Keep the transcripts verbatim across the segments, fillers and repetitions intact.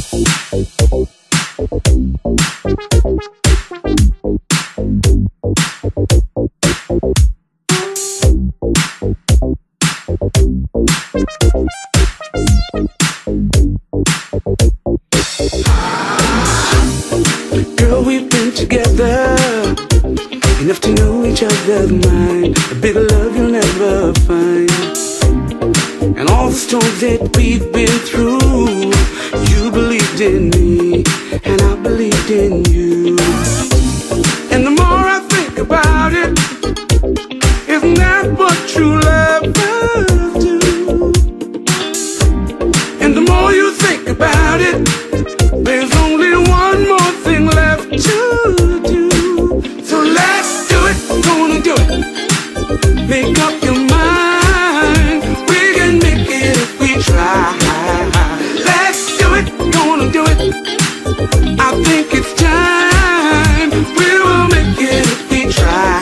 Girl, we've been together enough to know each other's mind. A bigger love you'll never find. And all the storms that we've been through, you believed in me, and I believed in you. And the more I think about it, isn't that what true love does do? And the more you think about it, there's only one more thing left to do. So let's do it, gonna do it. Make up your mind, we can make it if we try. Let's do it, gonna do it. I think it's time, we will make it if we try.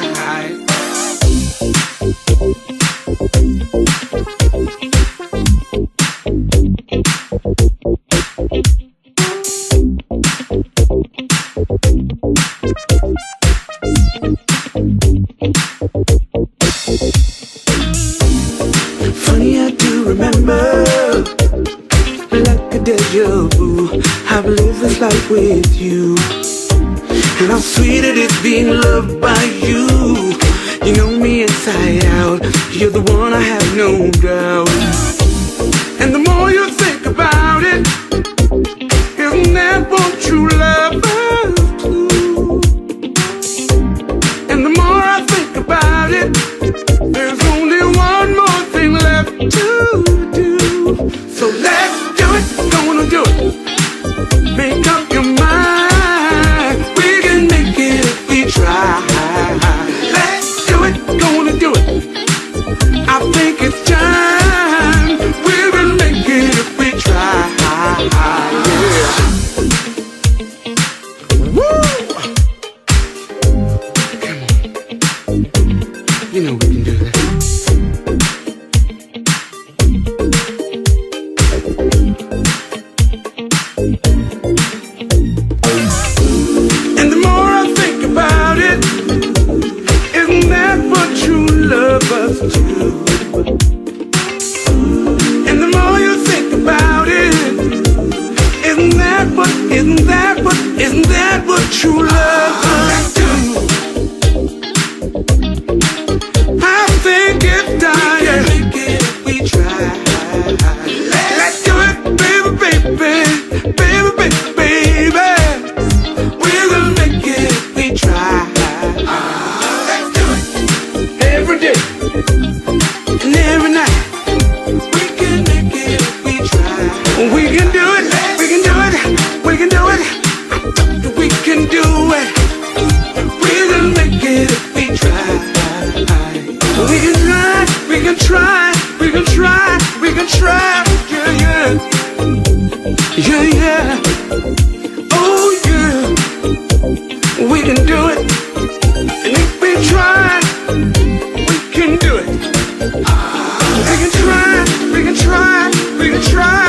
Funny, I do remember, like a deja vu, I've lived this life with you. And how sweet it is being loved by you. You know me inside out, you're the one I have no doubt. And the more you think about it, isn't that what true love is too? And the more I think about it, there's only one more thing left to do. So let's do it, gonna do it. Make up your mind, we can make it if we try. Let's do it, gonna do it. I think it's time, we will make it if we try. Yeah. Woo! Come on. You know we can do that. And the more I think about it, isn't that what true lovers do? And the more you think about it, isn't that what, isn't that what, isn't that what true lovers do? I think it's time, yeah. Make it if we try. Let's do it, baby, baby, baby, baby, baby. We're gonna make it if we try. Let's do it every day and every night. We can make it if we try. We can do it, we can do it, we can do it. We can do it. We're gonna make it if we try. We can try, we can try, we can try, we can try. Yeah, yeah, yeah, yeah. Oh yeah, we can do it. And if we try, we can do it. We can try, we can try, we can try.